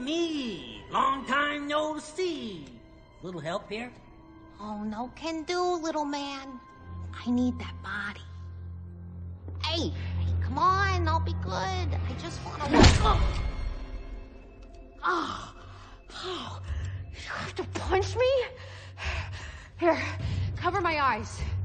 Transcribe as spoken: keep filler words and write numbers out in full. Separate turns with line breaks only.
me. Long time no see. Little help here?
Oh, no can do, little man. I need that body. Hey, hey, come on, I'll be good. I just want to... Oh. Oh. Oh. You have to punch me? Here, cover my eyes.